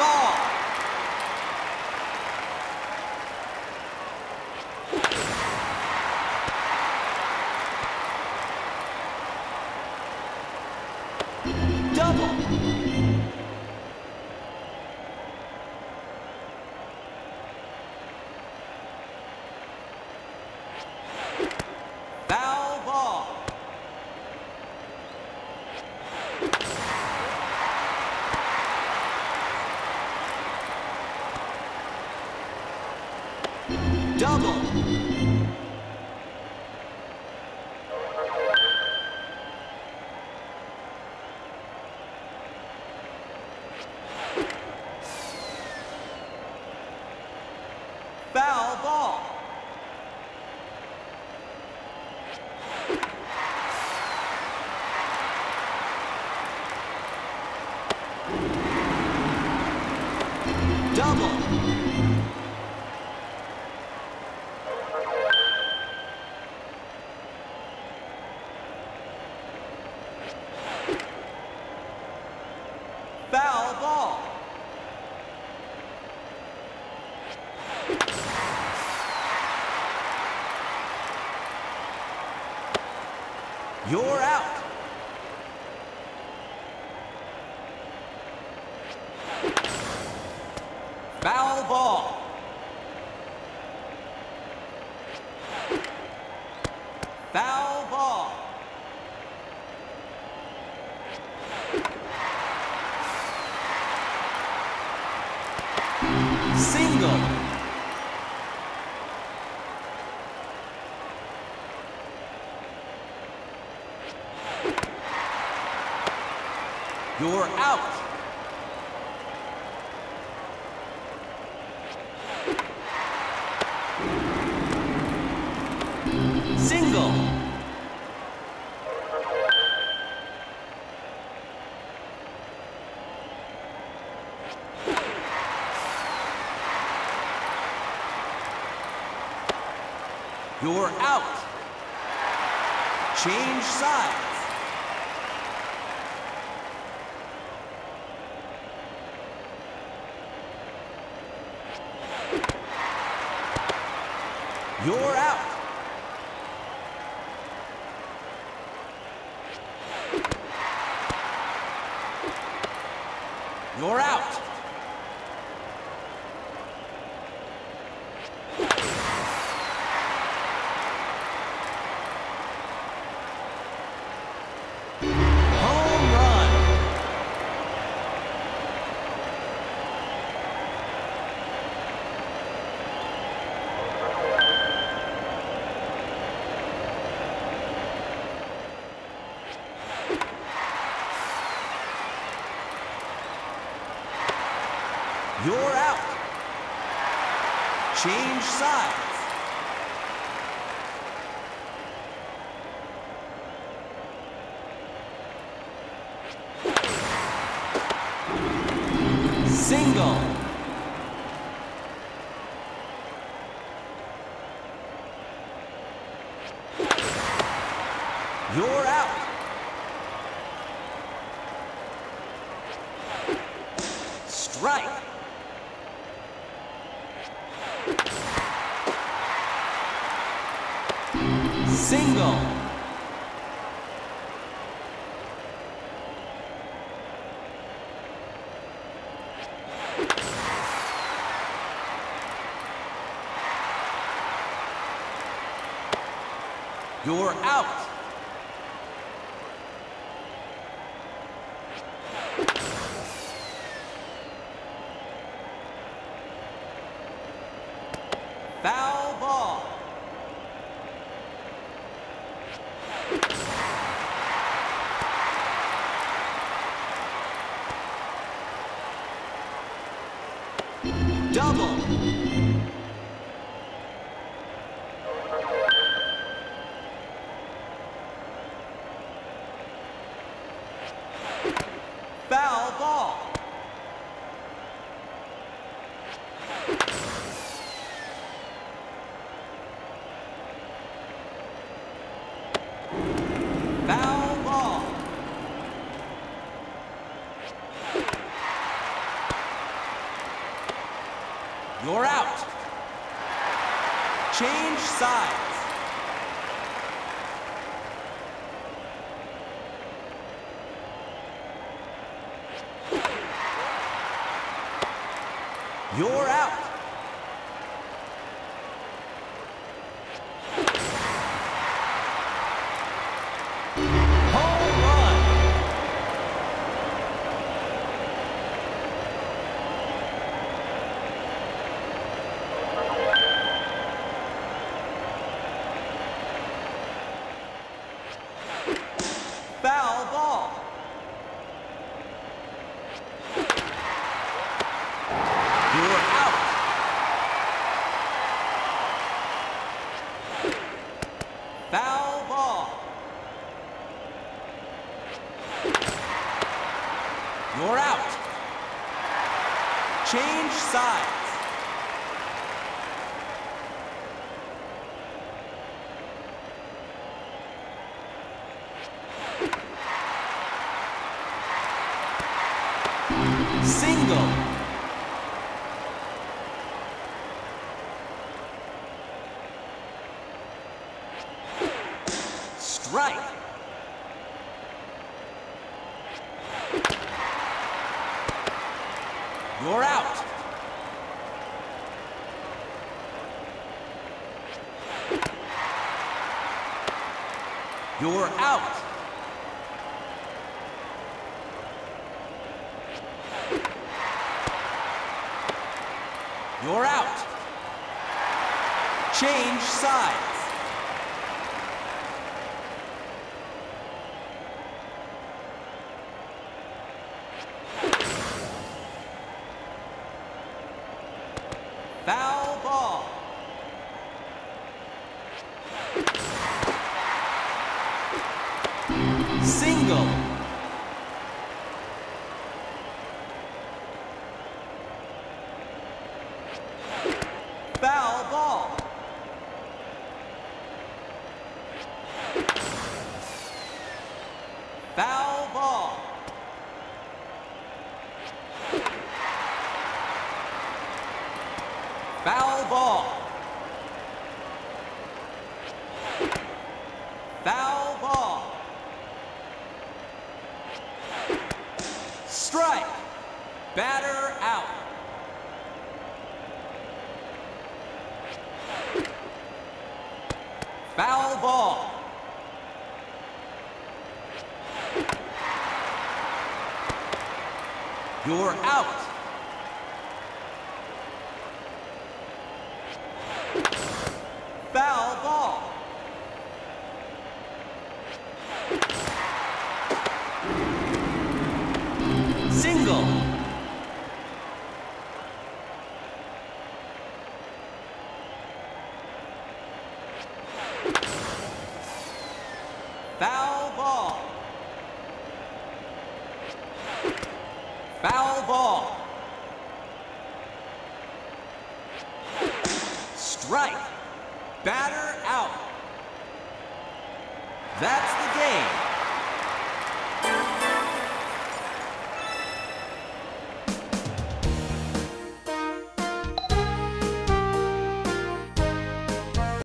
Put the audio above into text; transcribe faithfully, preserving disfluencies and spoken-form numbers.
ball. Double. Foul ball. Double. Foul ball. Double. Foul ball. You're out. Foul ball. Foul ball. Single. You're out. Single. You're out. Change sides. You're out. You're out. Home run. You're out. Change sides. Single. You're out. Strike. Single. You're out. Foul ball. Double. Foul ball. Change sides. You're out. Home run. Foul ball. You're out. Foul ball. You're out. Change sides. Single. Strike. You're out. You're out. You're out. Change sides. Foul ball. Single. Foul ball. Foul ball. Foul ball. Foul ball. Strike. Batter out. Foul ball. You're out. Foul ball. Single. Foul ball. Foul ball. Strike. Batter out. That's the game.